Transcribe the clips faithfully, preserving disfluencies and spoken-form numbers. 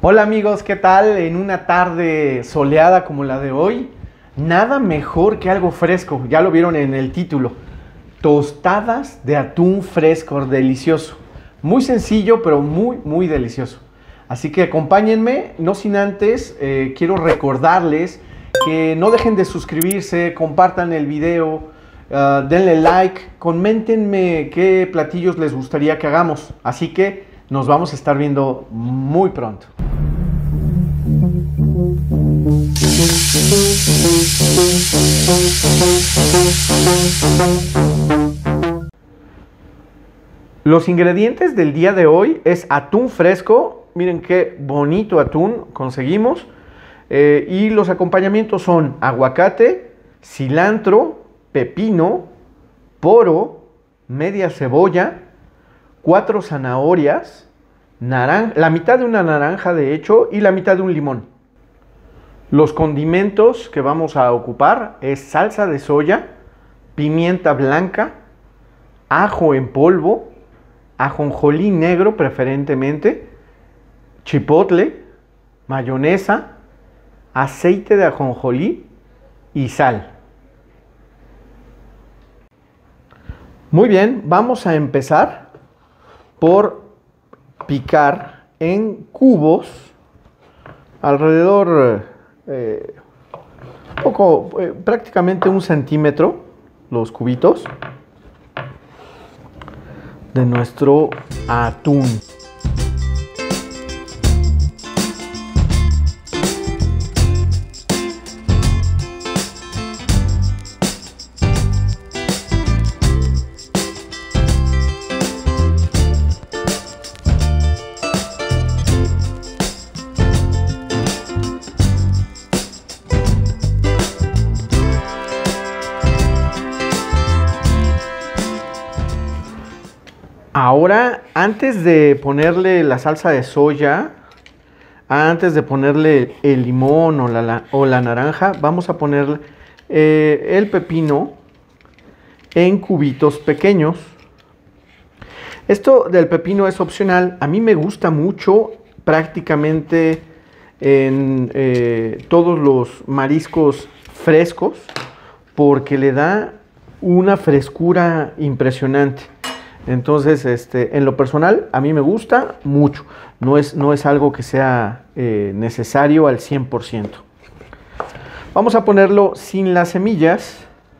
Hola amigos, ¿qué tal? En una tarde soleada como la de hoy, nada mejor que algo fresco, ya lo vieron en el título, tostadas de atún fresco, delicioso, muy sencillo pero muy muy delicioso. Así que acompáñenme, no sin antes, eh, quiero recordarles que no dejen de suscribirse, compartan el video, uh, denle like, coméntenme qué platillos les gustaría que hagamos, así que nos vamos a estar viendo muy pronto. Los ingredientes del día de hoy es atún fresco, miren qué bonito atún conseguimos, eh, y los acompañamientos son aguacate, cilantro, pepino, poro, media cebolla, cuatro zanahorias, naranja, la mitad de una naranja de hecho y la mitad de un limón. Los condimentos que vamos a ocupar es salsa de soya, pimienta blanca, ajo en polvo, ajonjolí negro preferentemente, chipotle, mayonesa, aceite de ajonjolí y sal. Muy bien, vamos a empezar por picar en cubos alrededor eh, poco, eh, prácticamente un centímetro los cubitos de nuestro atún. Ahora, antes de ponerle la salsa de soya, antes de ponerle el limón o la, o la naranja, vamos a poner eh, el pepino en cubitos pequeños. Esto del pepino es opcional. A mí me gusta mucho prácticamente en eh, todos los mariscos frescos porque le da una frescura impresionante. Entonces, este, en lo personal, a mí me gusta mucho. No es, no es algo que sea eh, necesario al cien por ciento. Vamos a ponerlo sin las semillas.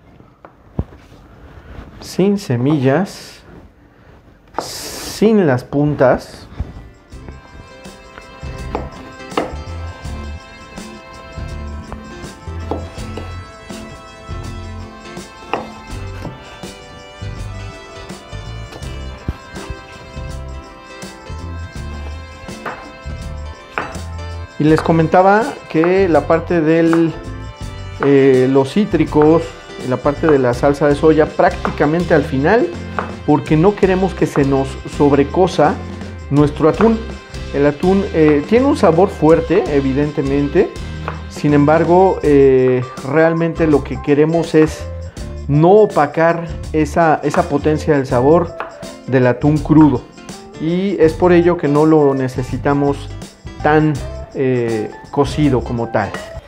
Sin semillas. Sin las puntas. Y les comentaba que la parte de eh, los cítricos, la parte de la salsa de soya prácticamente al final, porque no queremos que se nos sobrecosa nuestro atún. El atún eh, tiene un sabor fuerte, evidentemente, sin embargo, eh, realmente lo que queremos es no opacar esa, esa potencia del sabor del atún crudo. Y es por ello que no lo necesitamos tan Eh, cocido como tal.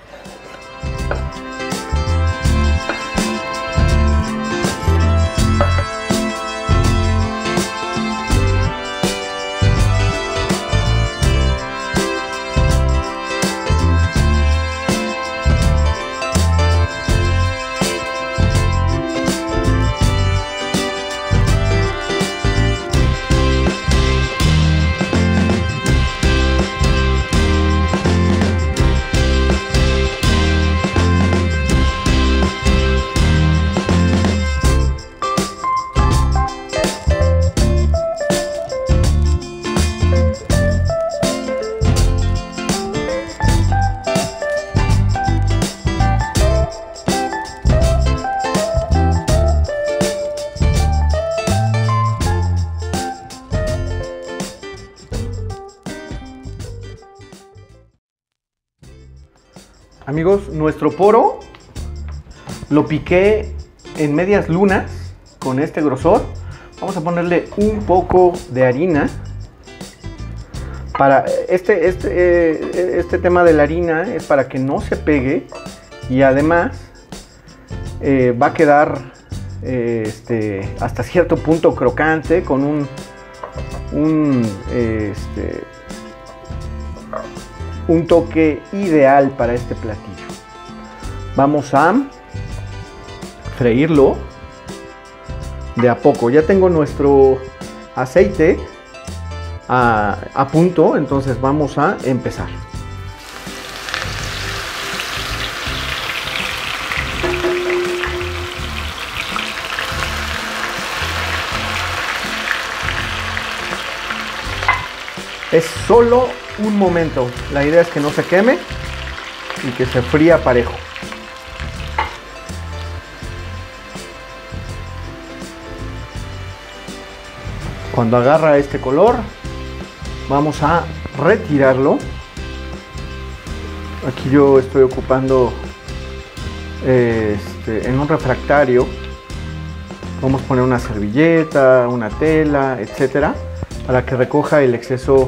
Amigos, nuestro poro lo piqué en medias lunas con este grosor. Vamos a ponerle un poco de harina Para este, este, eh, este tema de la harina es para que no se pegue y además eh, va a quedar eh, este, hasta cierto punto crocante con un, un, eh, este, un toque ideal para este platillo. Vamos a freírlo de a poco. Ya tengo nuestro aceite A, a punto, entonces vamos a empezar. Es solo un momento, la idea es que no se queme y que se fría parejo. Cuando agarra este color, vamos a retirarlo. Aquí yo estoy ocupando este, en un refractario. Vamos a poner una servilleta, una tela, etcétera, para que recoja el exceso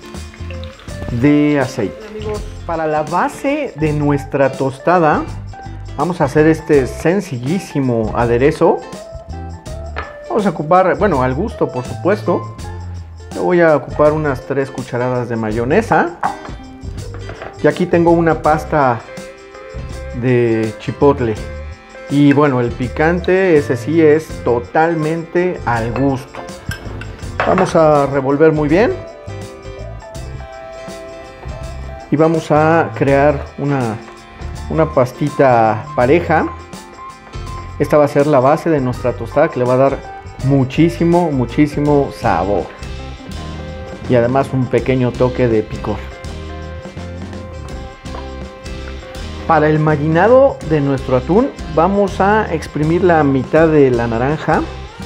de aceite. Amigos, para la base de nuestra tostada vamos a hacer este sencillísimo aderezo. Vamos a ocupar, bueno, al gusto, por supuesto. Yo voy a ocupar unas tres cucharadas de mayonesa. Y aquí tengo una pasta de chipotle. Y bueno, el picante, ese sí es totalmente al gusto. Vamos a revolver muy bien. Y vamos a crear una, una pastita pareja. Esta va a ser la base de nuestra tostada que le va a dar muchísimo, muchísimo sabor. Y además un pequeño toque de picor. Para el marinado de nuestro atún vamos a exprimir la mitad de la naranja.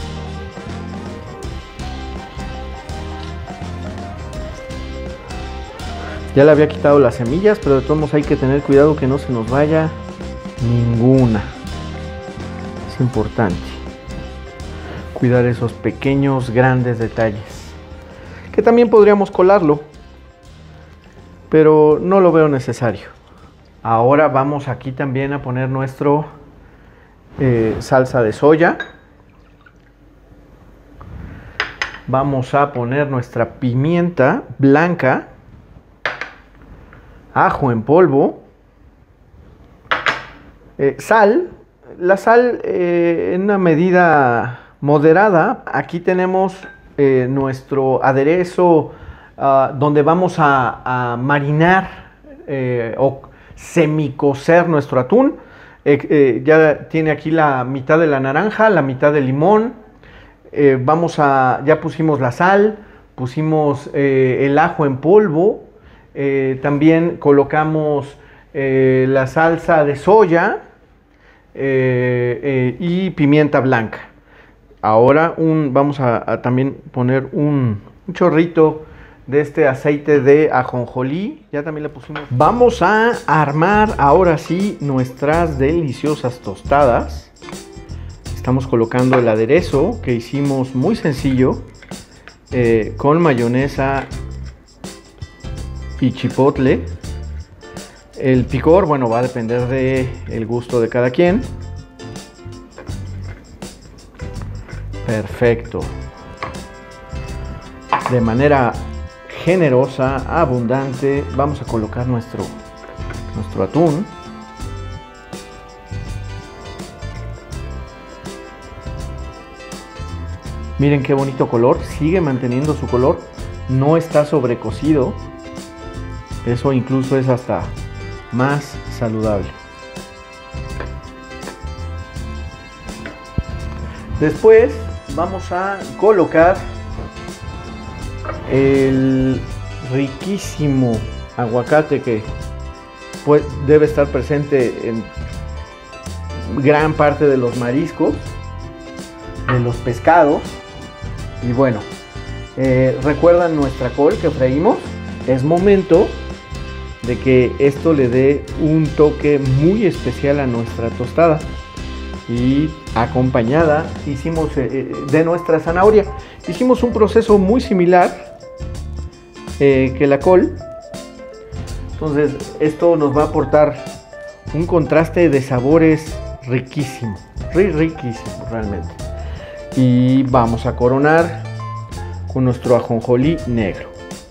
Ya le había quitado las semillas, pero de todos modos hay que tener cuidado que no se nos vaya ninguna. Es importante cuidar esos pequeños, grandes detalles. Que también podríamos colarlo, pero no lo veo necesario. Ahora vamos aquí también a poner nuestro eh, salsa de soya. Vamos a poner nuestra pimienta blanca, ajo en polvo, eh, sal. La sal eh, en una medida moderada. Aquí tenemos eh, nuestro aderezo uh, donde vamos a, a marinar eh, o semicocer nuestro atún. Eh, eh, ya tiene aquí la mitad de la naranja, la mitad del limón. Eh, vamos a, ya pusimos la sal, pusimos eh, el ajo en polvo. Eh, también colocamos eh, la salsa de soya eh, eh, y pimienta blanca. Ahora un, vamos a, a también poner un, un chorrito de este aceite de ajonjolí. Ya también le pusimos. Vamos a armar ahora sí nuestras deliciosas tostadas. Estamos colocando el aderezo que hicimos muy sencillo eh, con mayonesa y chipotle. El picor, bueno, va a depender del gusto de cada quien. Perfecto. De manera generosa, abundante, vamos a colocar nuestro, nuestro atún. Miren qué bonito color, sigue manteniendo su color, no está sobrecocido. Eso incluso es hasta más saludable. Después vamos a colocar el riquísimo aguacate que pues, debe estar presente en gran parte de los mariscos, de los pescados. Y bueno, eh, recuerdan nuestra col que freímos. Es momento de que esto le dé un toque muy especial a nuestra tostada. Y acompañada hicimos eh, de nuestra zanahoria. Hicimos un proceso muy similar eh, que la col. Entonces esto nos va a aportar un contraste de sabores riquísimo, ri riquísimo realmente. Y vamos a coronar con nuestro ajonjolí negro.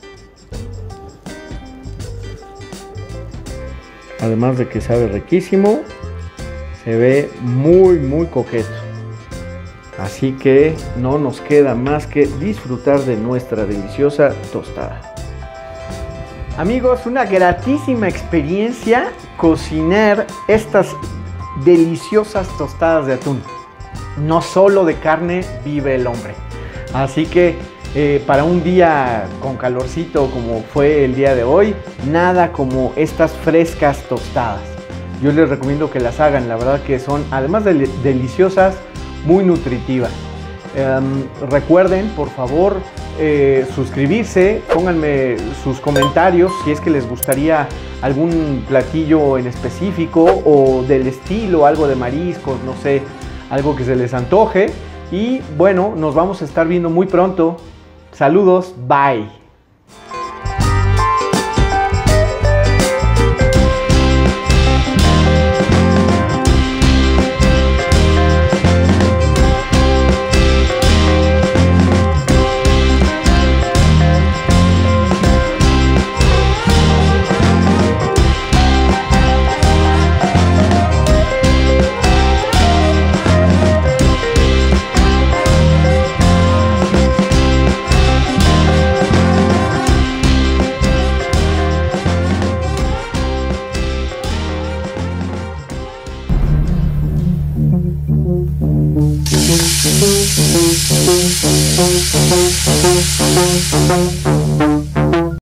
Además de que sabe riquísimo, se ve muy muy coqueto. Así que no nos queda más que disfrutar de nuestra deliciosa tostada. Amigos, una gratísima experiencia cocinar estas deliciosas tostadas de atún. No solo de carne vive el hombre. Así que eh, para un día con calorcito como fue el día de hoy, nada como estas frescas tostadas. Yo les recomiendo que las hagan, la verdad que son, además de deliciosas, muy nutritivas. Um, recuerden, por favor, eh, suscribirse, pónganme sus comentarios si es que les gustaría algún platillo en específico o del estilo, algo de mariscos, no sé, algo que se les antoje. Y bueno, nos vamos a estar viendo muy pronto. Saludos, bye.